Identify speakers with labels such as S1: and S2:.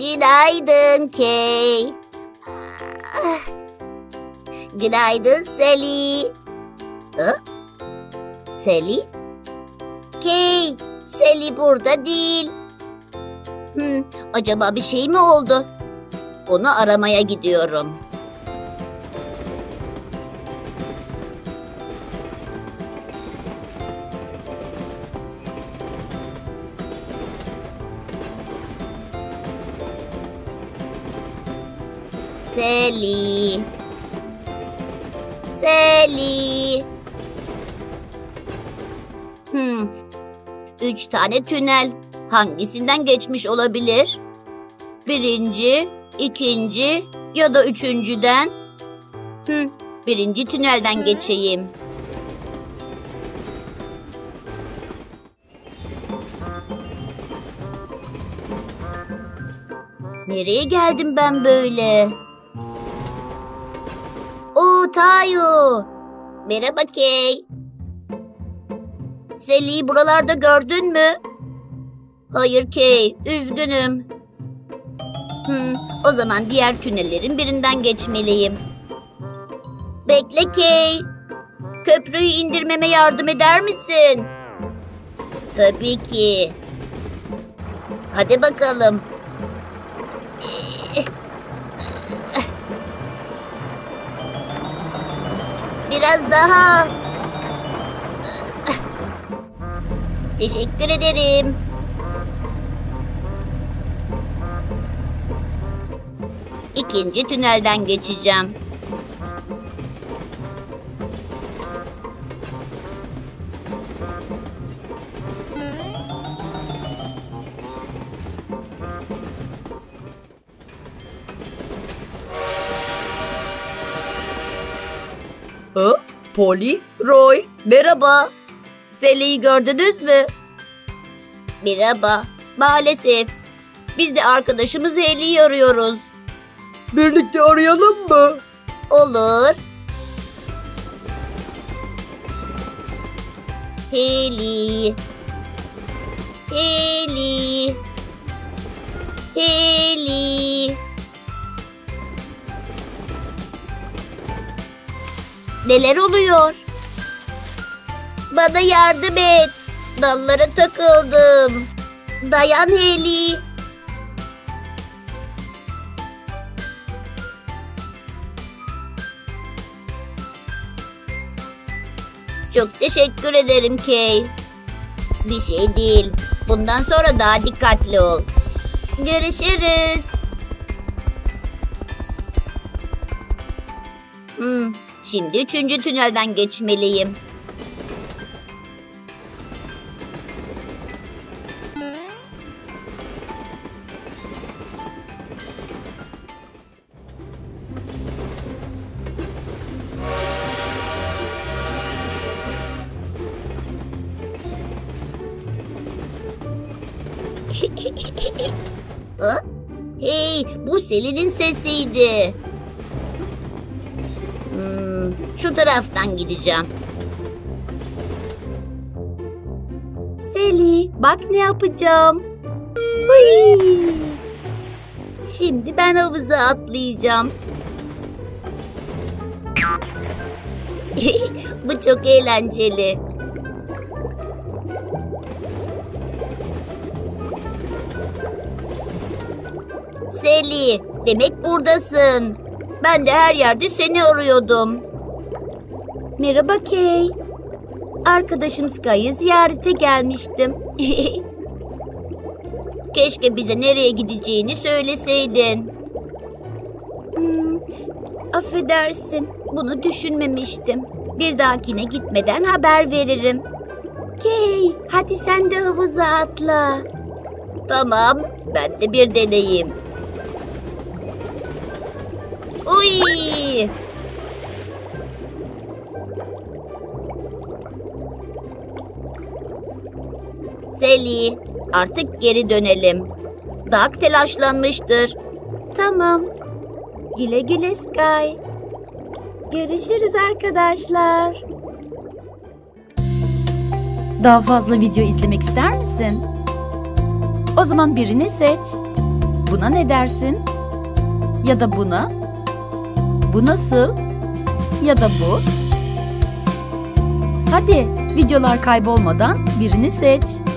S1: Günaydın Kay. Günaydın Sally. Sally? Kay, Sally burada değil. Acaba bir şey mi oldu? Onu aramaya gidiyorum. Sally. Sally. 3 tane tünel. Hangisinden geçmiş olabilir? Birinci, ikinci ya da üçüncüden? Birinci tünelden geçeyim. Nereye geldim ben böyle? Tayo. Merhaba Kay. Sally'yi buralarda gördün mü? Hayır Kay, üzgünüm. O zaman diğer tünellerin birinden geçmeliyim. Bekle Kay. Köprüyü indirmeme yardım eder misin? Tabii ki. Hadi bakalım. Biraz daha. Teşekkür ederim. İkinci tünelden geçeceğim.
S2: Polly, Roy, merhaba. Sally'yi gördünüz mü?
S1: Merhaba. Maalesef. Biz de arkadaşımız Hayley'i arıyoruz.
S2: Birlikte arayalım mı?
S1: Olur. Hayley. Hayley. Hayley. Neler oluyor? Bana yardım et. Dallara takıldım. Dayan Hayley. Çok teşekkür ederim Kay. Bir şey değil. Bundan sonra daha dikkatli ol. Görüşürüz. Şimdi 3. tünelden geçmeliyim. Hey, bu Sally'nin sesiydi. Şu taraftan gideceğim.
S2: Sally, bak ne yapacağım. Hıy! Şimdi ben havuza atlayacağım.
S1: Bu çok eğlenceli. Sally, demek buradasın. Ben de her yerde seni arıyordum.
S2: Merhaba Kay. Arkadaşım Sky'ı ziyarete gelmiştim.
S1: Keşke bize nereye gideceğini söyleseydin.
S2: Affedersin, bunu düşünmemiştim. Bir dahakine gitmeden haber veririm. Kay, hadi sen de havuza atla.
S1: Tamam, ben de bir deneyeyim. Uy! Sally, artık geri dönelim. Doug telaşlanmıştır.
S2: Tamam. Güle güle Sky. Görüşürüz arkadaşlar. Daha fazla video izlemek ister misin? O zaman birini seç.
S3: Buna ne dersin? Ya da buna? Bu nasıl? Ya da bu? Hadi videolar kaybolmadan birini seç.